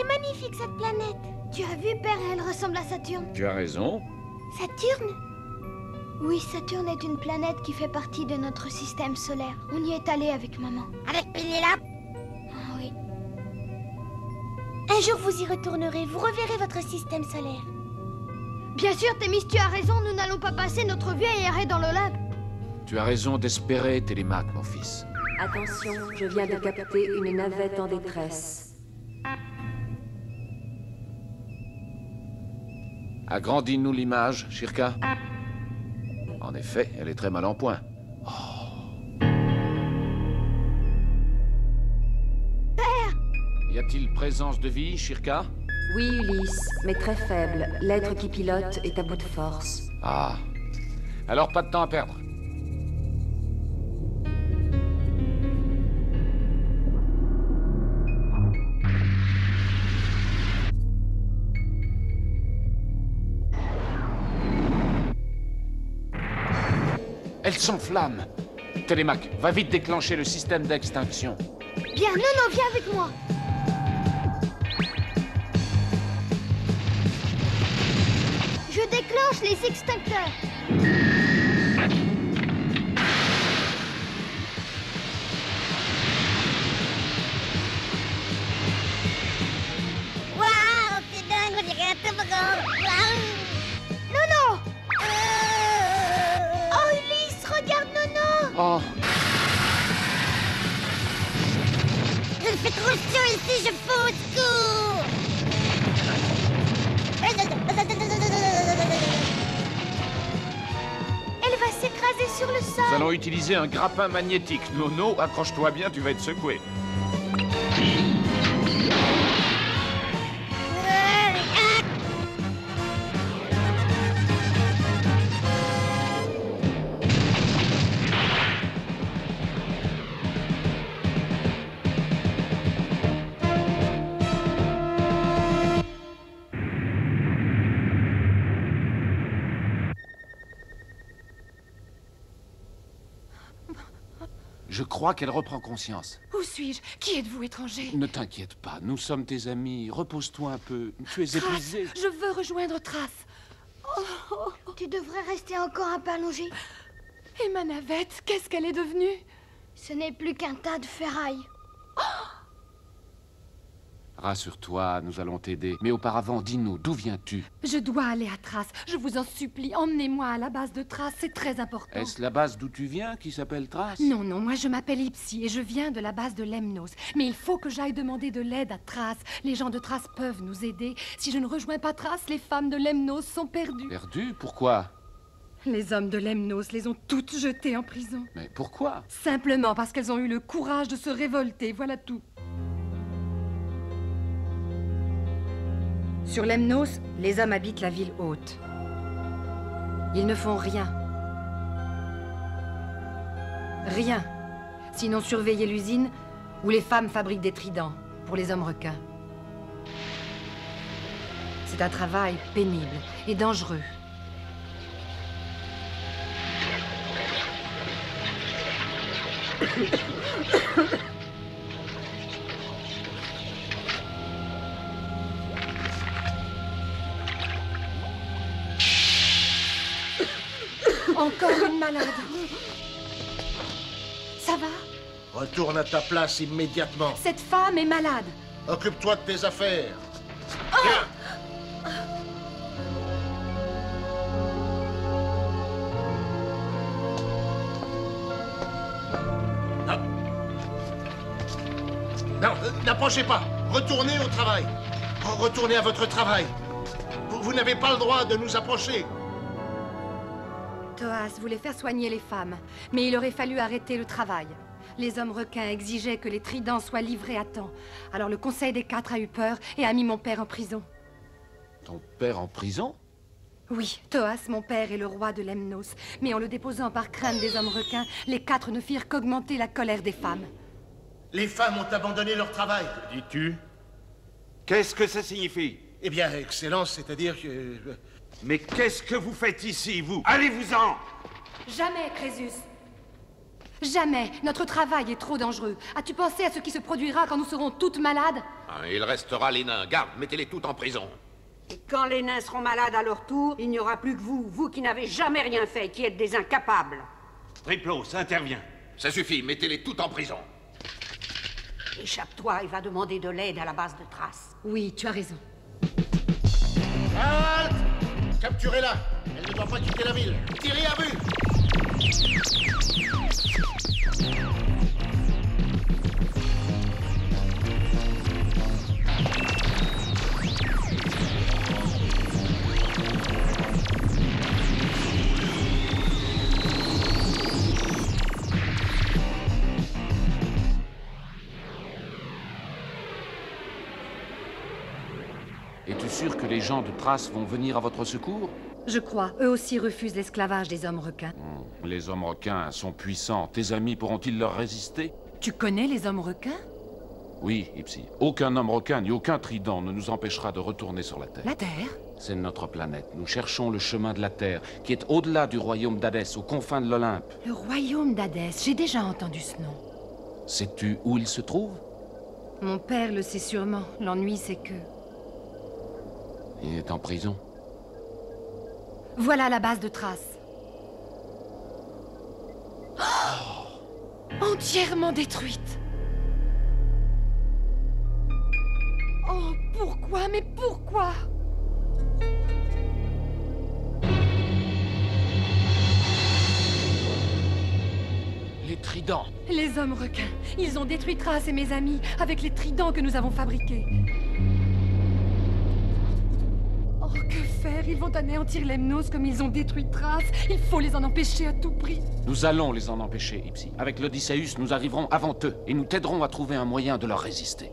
magnifique cette planète. Tu as vu, père, elle ressemble à Saturne. Tu as raison. Saturne? Oui, Saturne est une planète qui fait partie de notre système solaire. On y est allé avec maman. Avec Pénélope? Ah oui. Un jour, vous y retournerez. Vous reverrez votre système solaire. Bien sûr, Thémis, tu as raison. Nous n'allons pas passer notre vie à errer dans le lab. Tu as raison d'espérer, Télémaque, mon fils. Attention, je viens de capter une navette en détresse. Agrandis-nous l'image, Shirka. En effet, elle est très mal en point. Père! Y a-t-il présence de vie, Shirka? Oui, Ulysse, mais très faible. L'être qui pilote est à bout de force. Ah. Alors pas de temps à perdre. Elle s'enflamme. Télémaque, va vite déclencher le système d'extinction. Bien, Nono, viens avec moi. Je déclenche les extincteurs. Waouh, c'est dingue, on dirait un toboggan. Waouh. Nono! Oh, Ulysse, regarde Nono! Oh, Je fais trop chaud ici, je fous au secours. Elle va s'écraser sur le nous sol. allons utiliser un grappin magnétique. Nono, accroche-toi bien, tu vas être secoué. Je crois qu'elle reprend conscience. Où suis-je? Qui êtes-vous, étranger? Ne t'inquiète pas, nous sommes tes amis. Repose-toi un peu. Tu es épuisé. Je veux rejoindre Thrace. Tu devrais rester encore un peu allongé. Et ma navette, qu'est-ce qu'elle est devenue? Ce n'est plus qu'un tas de ferraille. Rassure-toi, nous allons t'aider. Mais auparavant, dis-nous, d'où viens-tu? Je dois aller à Thrace. Je vous en supplie, emmenez-moi à la base de Thrace, c'est très important. Est-ce la base d'où tu viens qui s'appelle Thrace? Non, non, moi je m'appelle Ipsy et je viens de la base de Lemnos. Mais il faut que j'aille demander de l'aide à Thrace. Les gens de Thrace peuvent nous aider. Si je ne rejoins pas Thrace, les femmes de Lemnos sont perdues. Perdu? Pourquoi? Les hommes de Lemnos les ont toutes jetées en prison. Mais pourquoi? Simplement parce qu'elles ont eu le courage de se révolter, voilà tout. Sur Lemnos, les hommes habitent la ville haute. Ils ne font rien. Rien. Sinon surveiller l'usine où les femmes fabriquent des tridents pour les hommes requins. C'est un travail pénible et dangereux. Encore une malade. Ça va? Retourne à ta place immédiatement. Cette femme est malade. Occupe-toi de tes affaires. Non, n'approchez pas. Retournez au travail. Retournez à votre travail. Vous n'avez pas le droit de nous approcher. Thoas voulait faire soigner les femmes, mais il aurait fallu arrêter le travail. Les hommes requins exigeaient que les tridents soient livrés à temps. Alors le Conseil des Quatre a eu peur et a mis mon père en prison. Ton père en prison? Oui, Thoas, mon père, est le roi de Lemnos. Mais en le déposant par crainte des hommes requins, les quatre ne firent qu'augmenter la colère des femmes. Les femmes ont abandonné leur travail. Dis-tu? Qu'est-ce que ça signifie? Eh bien, Excellence, c'est-à-dire que... Mais qu'est-ce que vous faites ici, vous? Allez-vous-en! Jamais, Crésus. Jamais. Notre travail est trop dangereux. As-tu pensé à ce qui se produira quand nous serons toutes malades? Il restera les nains. Garde, mettez-les toutes en prison. Et quand les nains seront malades à leur tour, il n'y aura plus que vous, vous qui n'avez jamais rien fait, qui êtes des incapables. Triplos, intervient. Ça suffit, mettez-les toutes en prison. Échappe-toi et va demander de l'aide à la base de Trace. Oui, tu as raison. Halte! Capturez-la! Elle ne doit pas quitter la ville. Tirez à vue! Es-tu sûr que les gens de Trace vont venir à votre secours? Je crois. Eux aussi refusent l'esclavage des hommes requins. Les hommes requins sont puissants. Tes amis pourront-ils leur résister? Tu connais les hommes requins? Oui, Ipsy. Aucun homme requin ni aucun trident ne nous empêchera de retourner sur la Terre. La Terre? C'est notre planète. Nous cherchons le chemin de la Terre, qui est au-delà du royaume d'Hadès, aux confins de l'Olympe. Le royaume d'Hadès. J'ai déjà entendu ce nom. Sais-tu où il se trouve? Mon père le sait sûrement. L'ennui, c'est que... Il est en prison. Voilà la base de Trace. Oh, entièrement détruite. Oh, pourquoi? Mais pourquoi? Les tridents. Les hommes requins. Ils ont détruit Trace et mes amis avec les tridents que nous avons fabriqués. Oh, que faire? Ils vont anéantir Lemnos comme ils ont détruit Trace. Il faut les en empêcher à tout prix. Nous allons les en empêcher, Ipsy. Avec l'Odysseus, nous arriverons avant eux et nous t'aiderons à trouver un moyen de leur résister.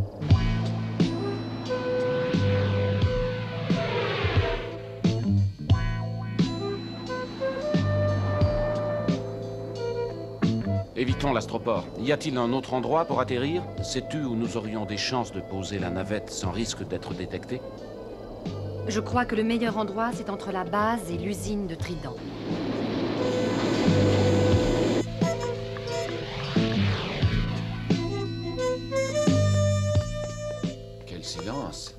Évitons l'astroport. Y a-t-il un autre endroit pour atterrir? Sais-tu où nous aurions des chances de poser la navette sans risque d'être détectés? Je crois que le meilleur endroit, c'est entre la base et l'usine de Trident. Quel silence!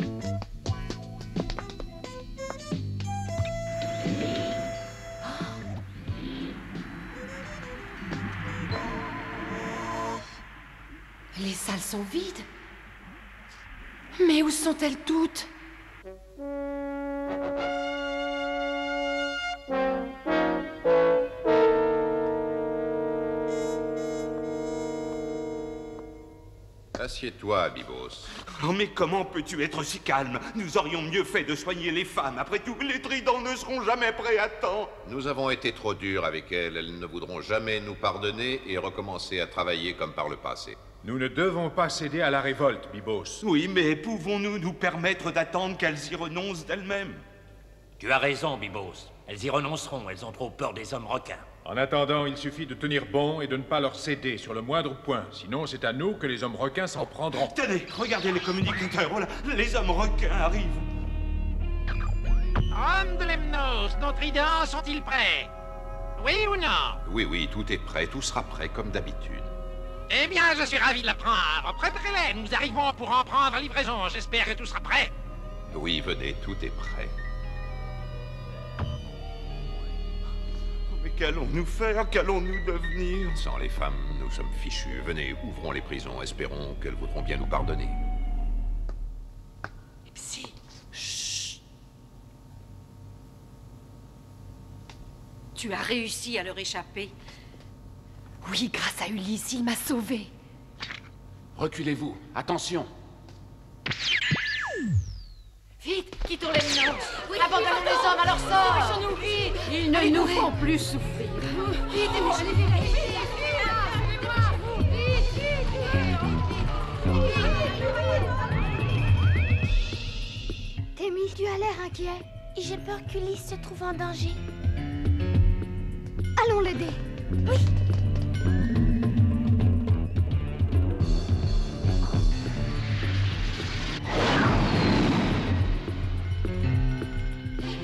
Les salles sont vides. Mais où sont-elles toutes? Assieds-toi, Bibos. Oh, mais comment peux-tu être si calme? Nous aurions mieux fait de soigner les femmes. Après tout, les tridents ne seront jamais prêts à temps. Nous avons été trop durs avec elles. Elles ne voudront jamais nous pardonner et recommencer à travailler comme par le passé. Nous ne devons pas céder à la révolte, Bibos. Oui, mais pouvons-nous nous permettre d'attendre qu'elles y renoncent d'elles-mêmes? Tu as raison, Bibos. Elles y renonceront, elles ont trop peur des hommes requins. En attendant, il suffit de tenir bon et de ne pas leur céder sur le moindre point. Sinon, c'est à nous que les hommes requins s'en prendront. Tenez, regardez les communicateurs. Voilà, les hommes requins arrivent. Hommes de Lemnos, nos tridents sont-ils prêts? Oui ou non? Oui, oui, tout est prêt. Tout sera prêt comme d'habitude. Eh bien, je suis ravi de l'apprendre. Préparez-les, nous arrivons pour en prendre livraison. J'espère que tout sera prêt. Oui, venez, tout est prêt. Mais qu'allons-nous faire? Qu'allons-nous devenir? Sans les femmes, nous sommes fichus. Venez, ouvrons les prisons. Espérons qu'elles voudront bien nous pardonner. Psy. Chut. Tu as réussi à leur échapper. Oui, grâce à Ulysse, il m'a sauvée. Reculez-vous. Attention. Vite, quittons les Lemnos. Oui, abandonnons les hommes à leur sort. Dépêchons-nous, vite. Ils ne nous font plus souffrir. Vite, Thémis, tu as l'air inquiet. J'ai peur qu'Ulysse se trouve en danger. Allons l'aider. Oui.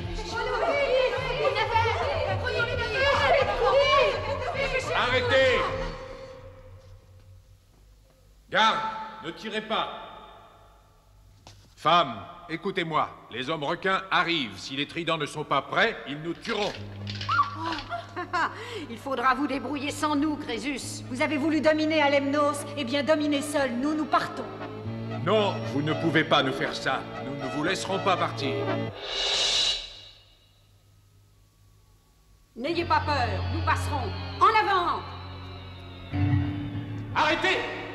Arrêtez! Garde, ne tirez pas. Femmes, écoutez-moi. Les hommes requins arrivent. Si les tridents ne sont pas prêts, ils nous tueront. Il faudra vous débrouiller sans nous, Crésus. Vous avez voulu dominer Alemnos, eh bien dominez seul, nous partons. Non, vous ne pouvez pas nous faire ça. Nous ne vous laisserons pas partir. N'ayez pas peur, nous passerons. En avant! Arrêtez!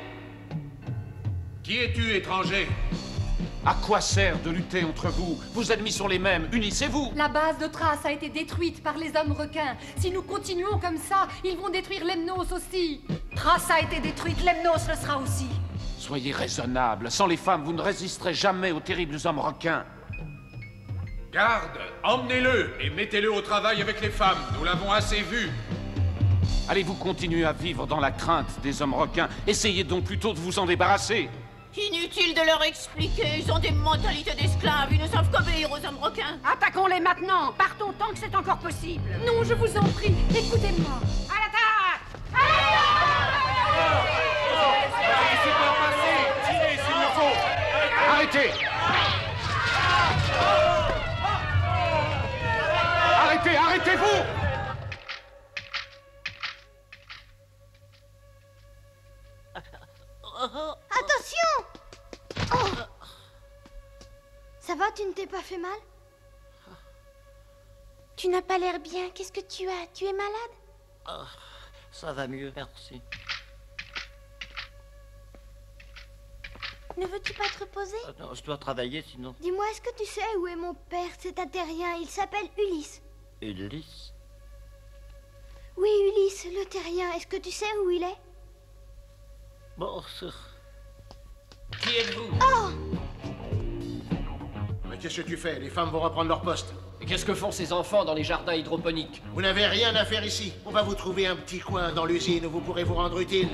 Qui es-tu, étranger? À quoi sert de lutter entre vous? Vos ennemis sont les mêmes, unissez-vous! La base de Thrace a été détruite par les hommes requins. Si nous continuons comme ça, ils vont détruire Lemnos aussi. Thrace a été détruite, Lemnos le sera aussi. Soyez raisonnables. Sans les femmes, vous ne résisterez jamais aux terribles hommes requins. Garde, emmenez-le et mettez-le au travail avec les femmes. Nous l'avons assez vu. Allez-vous continuer à vivre dans la crainte des hommes requins? Essayez donc plutôt de vous en débarrasser. Inutile de leur expliquer, ils ont des mentalités d'esclaves, ils ne savent qu'obéir aux hommes requins. Attaquons-les maintenant, partons tant que c'est encore possible. Non, je vous en prie, écoutez-moi. À l'attaque! Laissez pas passer, tirez s'il le faut. Arrêtez! Arrêtez, arrêtez-vous! Attention! Oh. Ça va, tu ne t'es pas fait mal? Tu n'as pas l'air bien. Qu'est-ce que tu as? Tu es malade? Ça va mieux, merci. Ne veux-tu pas te reposer? Non, je dois travailler sinon. Dis-moi, est-ce que tu sais où est mon père? C'est un terrien, il s'appelle Ulysse. Ulysse? Oui, Ulysse, le terrien. Est-ce que tu sais où il est? Bon, Qui êtes-vous? Oh! Mais qu'est-ce que tu fais? Les femmes vont reprendre leur poste. Et qu'est-ce que font ces enfants dans les jardins hydroponiques? Vous n'avez rien à faire ici. On va vous trouver un petit coin dans l'usine où vous pourrez vous rendre utile.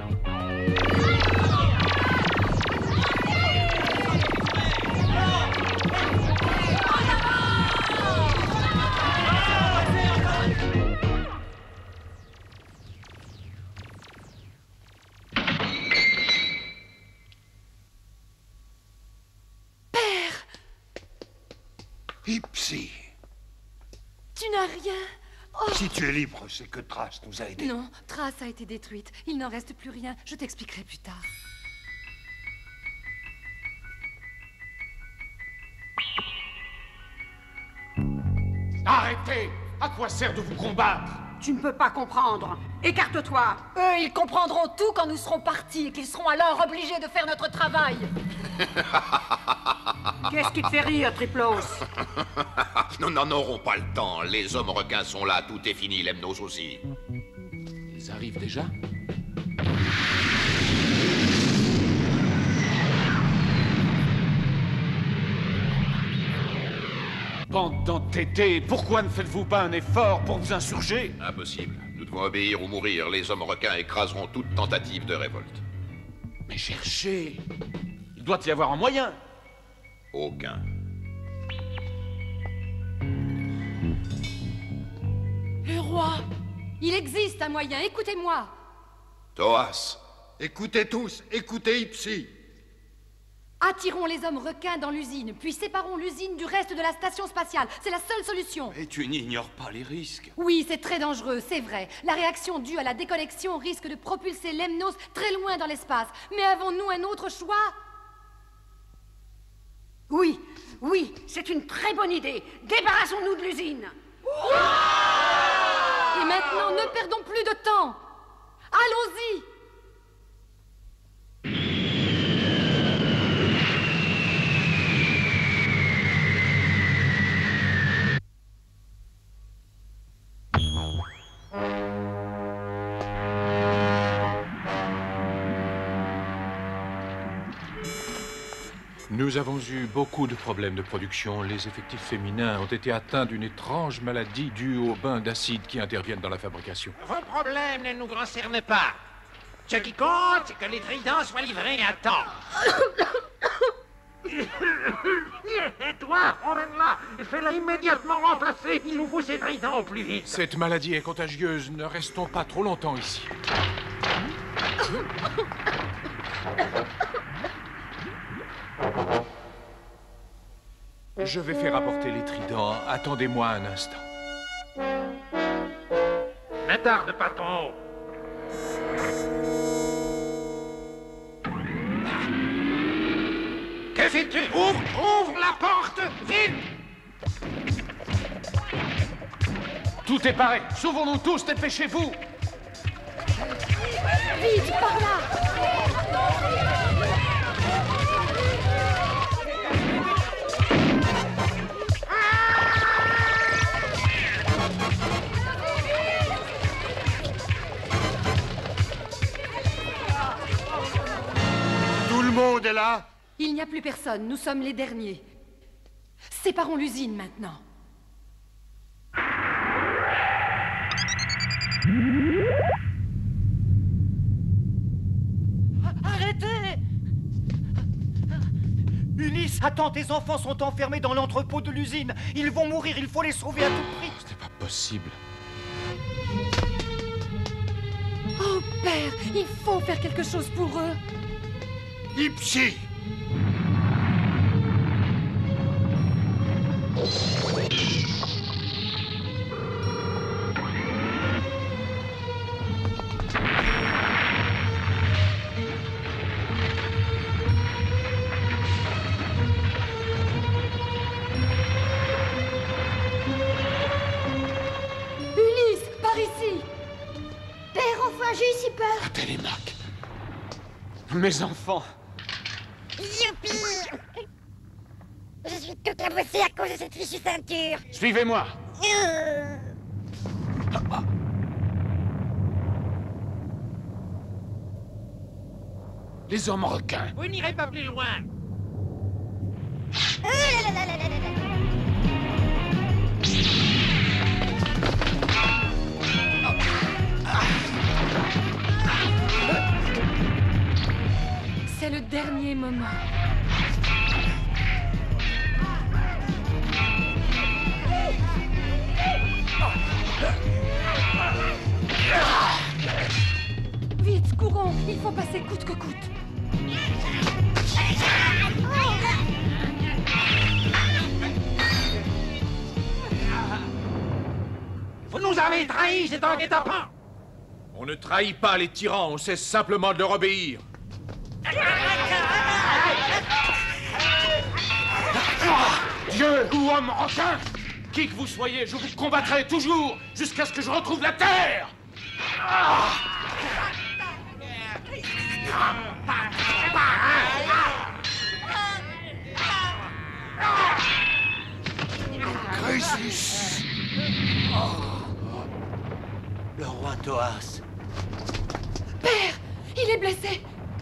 Ipsy. Tu n'as rien. Oh. Si tu es libre, c'est que Thrace nous a aidés. Non, Thrace a été détruite. Il n'en reste plus rien. Je t'expliquerai plus tard. Arrêtez! À quoi sert de vous combattre? Tu ne peux pas comprendre. Écarte-toi. Eux, ils comprendront tout quand nous serons partis et qu'ils seront alors obligés de faire notre travail. Qu'est-ce qui te fait rire, Triplos? Nous n'en aurons pas le temps. Les hommes requins sont là, tout est fini, Lemnos aussi. Ils arrivent déjà? Bande d'entêtés, pourquoi ne faites-vous pas un effort pour vous insurger? Impossible. Nous devons obéir ou mourir. Les hommes requins écraseront toute tentative de révolte. Mais cherchez! Il doit y avoir un moyen! Aucun. Le roi! Il existe un moyen, écoutez-moi! Thoas! Écoutez tous, écoutez Ipsy! Attirons les hommes requins dans l'usine, puis séparons l'usine du reste de la station spatiale. C'est la seule solution. Et tu n'ignores pas les risques. Oui, c'est très dangereux, c'est vrai. La réaction due à la déconnexion risque de propulser Lemnos très loin dans l'espace. Mais avons-nous un autre choix? Oui, oui, c'est une très bonne idée. Débarrassons-nous de l'usine. Et maintenant, ne perdons plus de temps. Allons-y! Nous avons eu beaucoup de problèmes de production. Les effectifs féminins ont été atteints d'une étrange maladie due aux bains d'acide qui interviennent dans la fabrication. Vos problèmes ne nous concernent pas. Ce qui compte, c'est que les tridents soient livrés à temps. Et toi, emmène-la et fais-la immédiatement remplacer. Il nous faut ces tridents au plus vite. Cette maladie est contagieuse. Ne restons pas trop longtemps ici. Je vais faire apporter les tridents. Attendez-moi un instant. N'attarde pas ton... Que fais-tu? Ouvre la porte, vite! Tout est paré. Sauvons-nous tous, dépêchez-vous. Vite, par là! Tout le monde est là? Il n'y a plus personne, nous sommes les derniers. Séparons l'usine maintenant. Arrêtez! Ulysse, attends, tes enfants sont enfermés dans l'entrepôt de l'usine. Ils vont mourir, il faut les sauver à tout prix. Ce n'est pas possible. Oh, père, il faut faire quelque chose pour eux. Ipsy! Ulysse, par ici! Père, enfin, j'ai eu si peur. Télémaque. Mes enfants. Youpi! Je suis toute cabossée à cause de cette fichue ceinture. Suivez-moi. Les hommes requins. Vous n'irez pas plus loin. C'est le dernier moment. Vite, courons! Il faut passer coûte que coûte. Vous nous avez trahis, c'est un guet-apens. On ne trahit pas les tyrans, on cesse simplement de leur obéir. Dieu ou homme requin, qui que vous soyez, je vous combattrai toujours jusqu'à ce que je retrouve la terre. Crésus! Le roi Thoas. Père, il est blessé.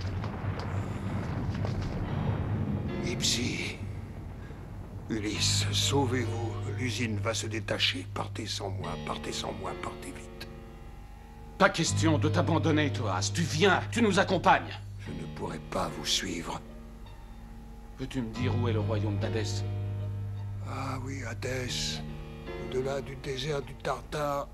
Ipsy. Ulysse, sauvez-vous. L'usine va se détacher. Partez sans moi, partez sans moi, partez vite. Pas question de t'abandonner, Thoas. Tu viens, tu nous accompagnes. Je ne pourrai pas vous suivre. Peux-tu me dire où est le royaume d'Hadès? Ah oui, Hadès. Au-delà du désert du Tartare.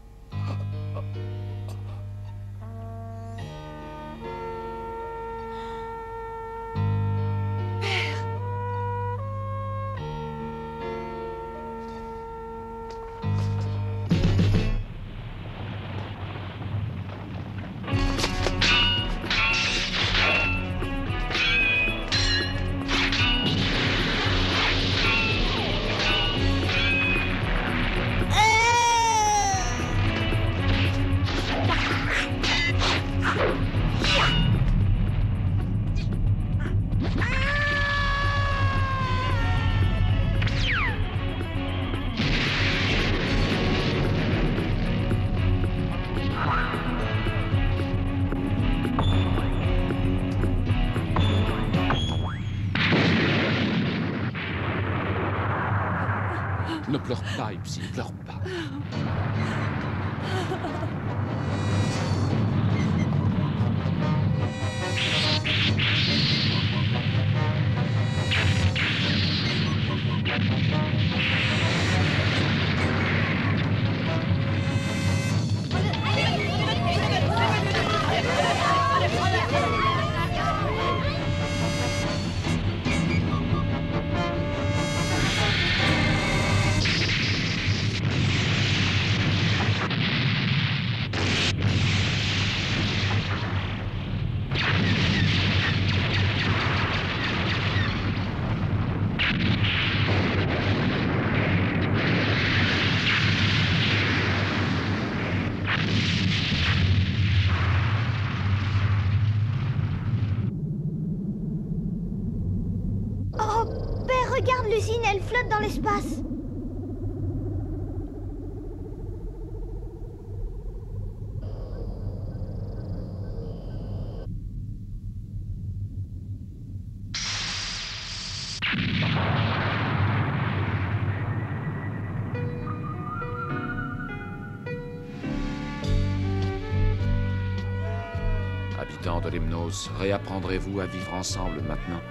Ne pleure pas, Ipsy, ne pleure pas. Regarde, l'usine, elle flotte dans l'espace. Habitants de Lemnos, réapprendrez-vous à vivre ensemble maintenant?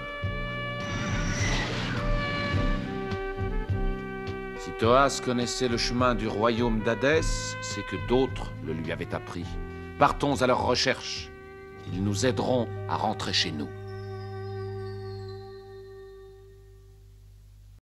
Si Thoas connaissait le chemin du royaume d'Hadès, c'est que d'autres le lui avaient appris. Partons à leur recherche. Ils nous aideront à rentrer chez nous.